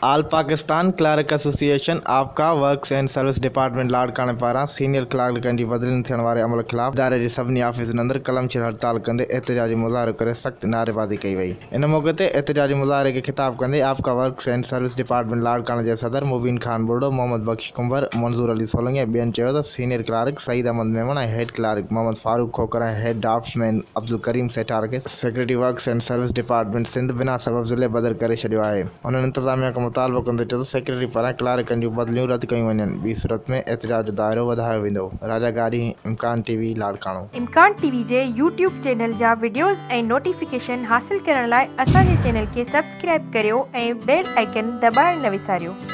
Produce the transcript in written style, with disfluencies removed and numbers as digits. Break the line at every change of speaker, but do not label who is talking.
All Pakistan clerk association आपका works and service department लाड़काने पारां सीनियर क्लर्कनि जी बदिली थियण वारे अमल ख़िलाफ़ इदारे जे सभिनी ऑफिसनि अंदरि कलमछिल हड़ताल कंदे एहतजाजी मुज़ाहिरो करे सख़्त नारेबाज़ी कई वई। इन मौक़े ते एहतजाजी मुज़ाहिरे खे ख़िताब कंदे आपका वर्क्स एंड सर्विस डिपार्टमेंट लाड़काने जे सदर मुबीन खान बुर्डो, मोहम्मद बख्श कुंवर, मंजूर अली सोलंगी ऐं ॿियनि चयो त सीनियर क्लर्क सईद अहमद मेमन ऐं हेड क्लर्क मोहम्मद फारूक खोकर ऐं हेड ड्राफ्ट्समैन अब्दुल करीम सेठार खे secretary works and service department Sindh बिना सबब ज़िले बदर करे छॾियो आहे। उन्हनि इंतज़ामिया खां मुतालबो कंदे चयो त सेक्रेटरी पारां क्लर्कनि जूं बदिलियूं रद्द कयूं वञनि, ॿी सूरत में एहतजाज जो दाइरो वधायो वेंदो। राजा गाड़ी, इम्कान टीवी, लाड़काणो।
इम्कान टीवी जे यूट्यूब चैनल जा वीडियोज़ ऐं नोटिफिकेशन हासिल करण लाइ असांजे चैनल खे सब्सक्राइब करियो ऐं बेल आइकन दॿाइण न विसारियो।